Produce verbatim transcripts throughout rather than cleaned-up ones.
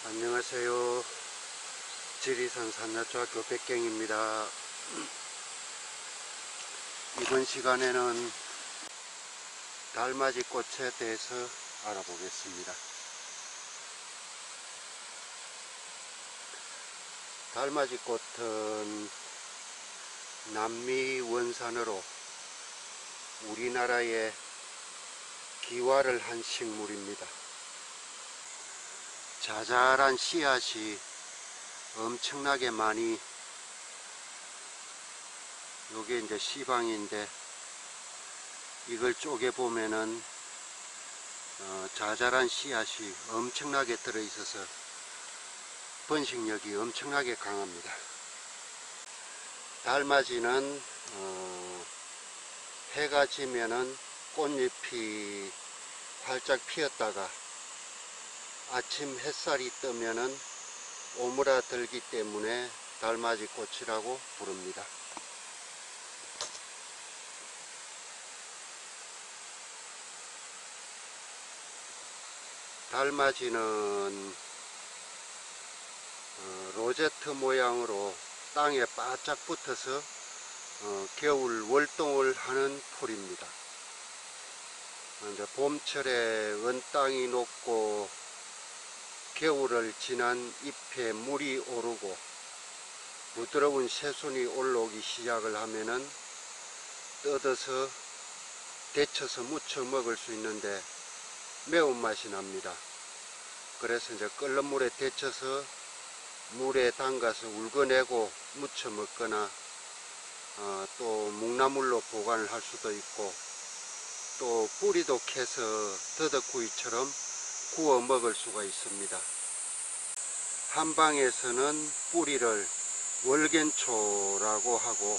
안녕하세요. 지리산 산야초등학교 백경입니다. 이번 시간에는 달맞이 꽃에 대해서 알아보겠습니다. 달맞이 꽃은 남미 원산으로 우리나라에 기화를 한 식물입니다. 자잘한 씨앗이 엄청나게 많이, 요게 이제 씨방인데 이걸 쪼개 보면은 어, 자잘한 씨앗이 엄청나게 들어 있어서 번식력이 엄청나게 강합니다. 달맞이는 어, 해가 지면은 꽃잎이 활짝 피었다가 아침 햇살이 뜨면은 오므라들기 때문에 달맞이 꽃이라고 부릅니다. 달맞이는 어, 로제트 모양으로 땅에 바짝 붙어서 어, 겨울 월동을 하는 풀입니다. 이제 봄철에 은땅이 녹고 겨울을 지난 잎에 물이 오르고 부드러운 새순이 올라오기 시작을 하면은 뜯어서 데쳐서 무쳐 먹을 수 있는데 매운맛이 납니다. 그래서 이제 끓는 물에 데쳐서 물에 담가서 울궈내고 무쳐 먹거나 어, 또 묵나물로 보관을 할 수도 있고 또 뿌리도 캐서 더덕구이처럼 구워 먹을 수가 있습니다. 한방에서는 뿌리를 월견초라고 하고,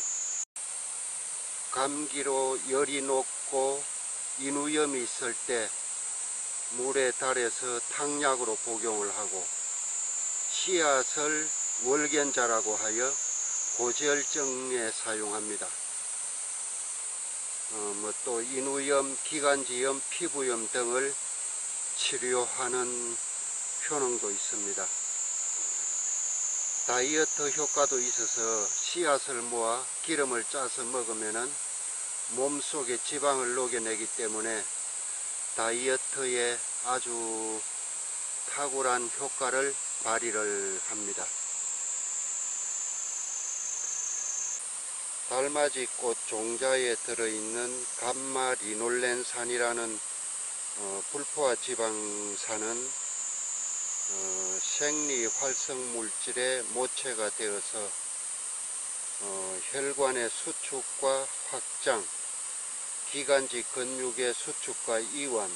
감기로 열이 높고 인후염이 있을 때 물에 달여서 탕약으로 복용을 하고, 씨앗을 월견자라고 하여 고지혈증에 사용합니다. 어, 뭐 또 인후염, 기관지염, 피부염 등을 치료하는 효능도 있습니다. 다이어트 효과도 있어서 씨앗을 모아 기름을 짜서 먹으면은 몸속에 지방을 녹여내기 때문에 다이어트에 아주 탁월한 효과를 발휘를 합니다. 달맞이 꽃 종자에 들어있는 감마리놀렌산이라는 어, 불포화 지방산은 어, 생리 활성 물질의 모체가 되어서 어, 혈관의 수축과 확장, 기관지 근육의 수축과 이완,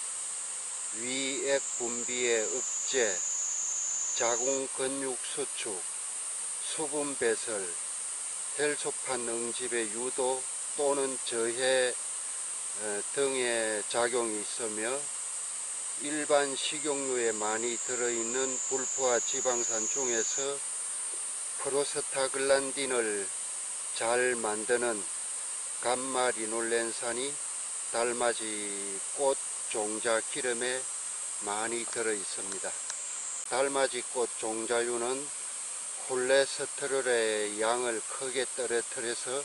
위액 분비의 억제, 자궁 근육 수축, 수분 배설, 혈소판 응집의 유도 또는 저해 등의 작용이 있으며 일반 식용유에 많이 들어있는 불포화 지방산 중에서 프로스타글란딘을 잘 만드는 감마리놀렌산이 달맞이 꽃 종자 기름에 많이 들어 있습니다. 달맞이 꽃 종자유는 콜레스테롤의 양을 크게 떨어뜨려서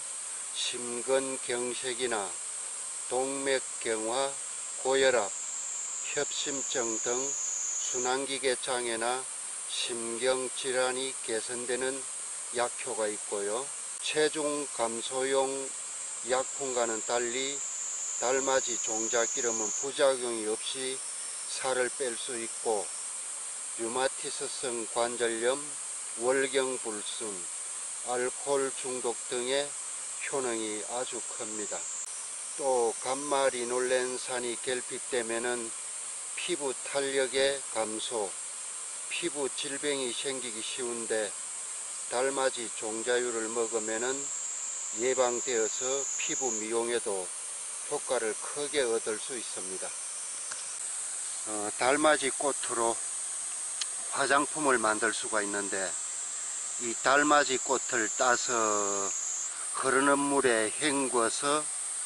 심근경색이나 동맥경화, 고혈압, 협심증 등 순환기계 장애나 심경질환이 개선되는 약효가 있고요. 체중 감소용 약품과는 달리 달맞이 종자기름은 부작용이 없이 살을 뺄 수 있고 류마티스성 관절염, 월경불순, 알코올 중독 등의 효능이 아주 큽니다. 또 감마리놀렌산이 결핍되면은 피부 탄력의 감소, 피부 질병이 생기기 쉬운데 달맞이 종자유를 먹으면은 예방되어서 피부 미용에도 효과를 크게 얻을 수 있습니다. 어, 달맞이 꽃으로 화장품을 만들 수가 있는데 이 달맞이 꽃을 따서 흐르는 물에 헹궈서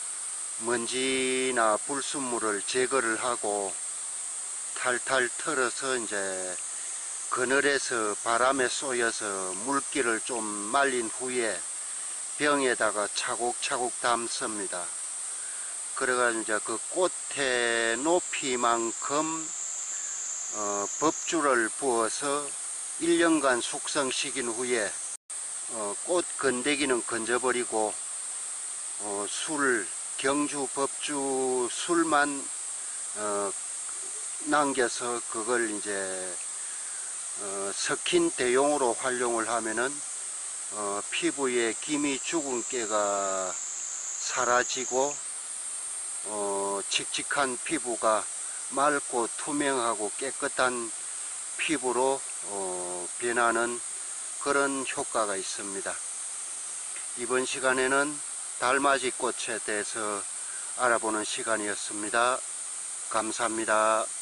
먼지나 불순물을 제거를 하고 탈탈 털어서 이제 그늘에서 바람에 쏘여서 물기를 좀 말린 후에 병에다가 차곡차곡 담습니다. 그래가지고 이제 그 꽃의 높이만큼 어, 법주를 부어서 일 년간 숙성시킨 후에 어, 꽃 건더기는 건져버리고 어, 술, 경주 법주 술만 어, 남겨서 그걸 이제 어, 석힌 대용으로 활용을 하면은 어, 피부에 김이 죽은 깨가 사라지고 어, 칙칙한 피부가 맑고 투명하고 깨끗한 피부로 어, 변하는 그런 효과가 있습니다. 이번 시간에는 달맞이 꽃에 대해서 알아보는 시간이었습니다. 감사합니다.